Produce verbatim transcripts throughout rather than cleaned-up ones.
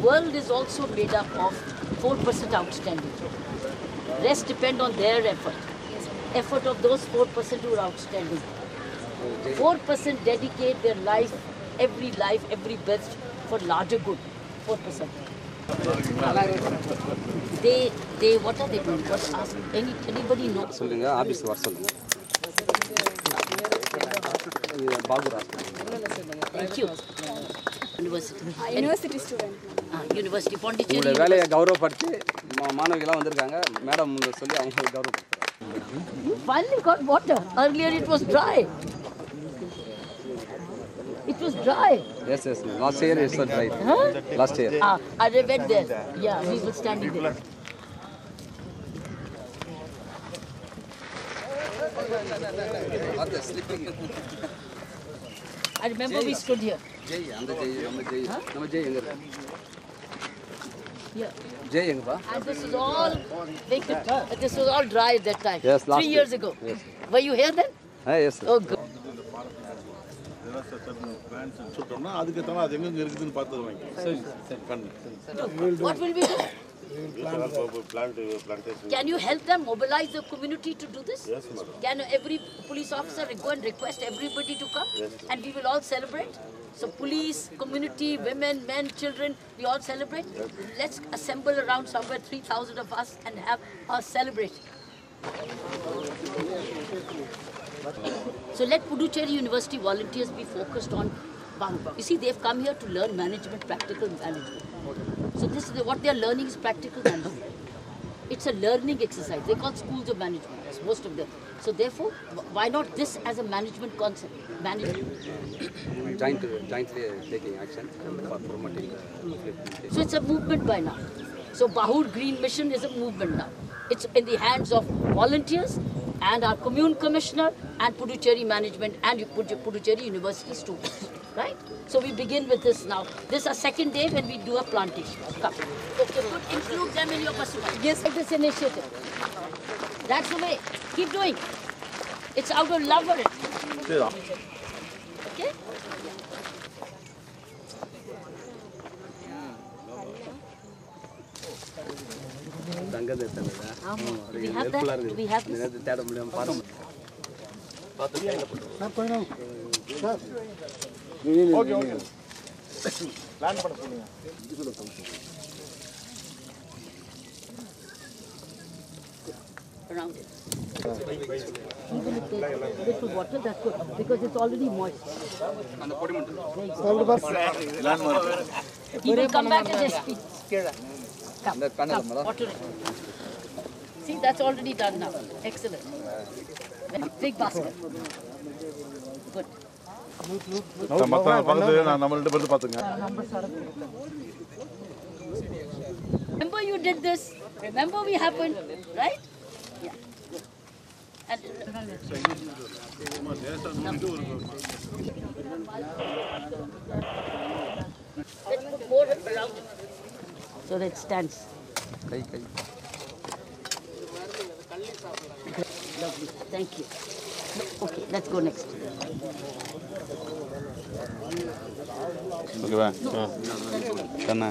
world is also made up of four percent outstanding. Rest depend on their effort. Effort of those four percent who are outstanding. four percent dedicate their life, every life, every breath for larger good. four percent. They, they, what are they doing? What ask? Any, anybody know? Thank you. University. Uh, university student. Ah, University, Pondicherry University. You finally got water. Earlier it was dry. It was dry. Yes, yes. Last year it's so dry. Huh? Last year. Ah, I went there. Yeah, we were standing there. I remember we stood here. Huh? Yeah. And this was all vacant. This was all dry at that time. Yes, last Three years ago. Yes. Were you here then? Ah, yes. Sir. Oh, good. What will we do? Can you help them mobilize the community to do this? Yes, madam. Can every police officer go and request everybody to come? Yes. And we will all celebrate? So police, community, women, men, children, we all celebrate? Yes. Let's assemble around somewhere three thousand of us and have a celebration. So let Pondicherry University volunteers be focused on bund. You see, they've come here to learn management, practical management. So this is what they are learning is practical management. It's a learning exercise. They call schools of management, most of them. So therefore, why not this as a management concept? Management. Joint, jointly taking action for promoting the So it's a movement by now. So Bahour Green Mission is a movement now. It's in the hands of volunteers and our commune commissioner and Pondicherry management and Pondicherry University students. Right? So we begin with this now. This is our second day when we do a plantation. Come. Okay, good. Include them in your Pasuma. Yes. Take this initiative. That's the way. Keep doing. It's out of love for it. Okay? Do we have that? Do we have this? Okay, okay. Plan பண்ண சொல்லுங்க. Around it. Even if there's little water, that's good because it's already moist. He will come back and just speak. Come, come, water it. See, that's already done now. Excellent. Big basket. Good. Remember you did this. Remember we happened, right? Yeah. And let's put more around so that it stands. Lovely. Thank you. Okay, let's go next. Okay, bye. No.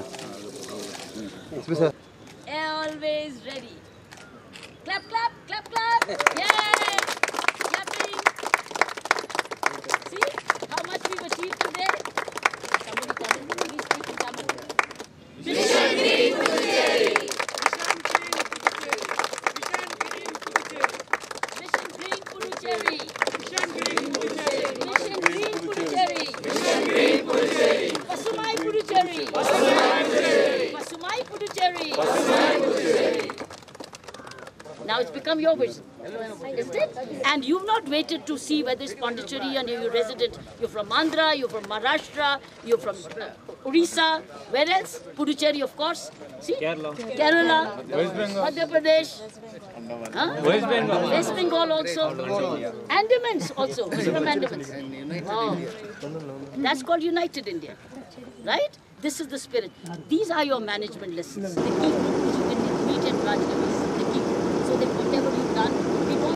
Always ready. Clap, clap, clap, clap. Yay! Clapping. See how much we've achieved today? Somebody come in. Please speak in Tamil. Mission Green Pondicherry. Mission Green Pondicherry. Mission Green Pondicherry. Mission Green Pondicherry. Mission Green Pondicherry. Pasumai Pondicherry. Pasumai Pondicherry. Pasumai Pondicherry. Pasumai Pondicherry. Now it's become your vision, isn't it? And you've not waited to see whether it's Pondicherry and you're resident. You're from Andhra, you're from Maharashtra, you're from uh, Orissa. Where else? Pondicherry, of course. See? Kerala. Kerala. West Bengal. Madhya Pradesh. Huh? West Bengal. West Bengal also. Andamans also. From Andamans. Oh. That's called United India. Right? This is the spirit. These are your management lessons. The key meet and management.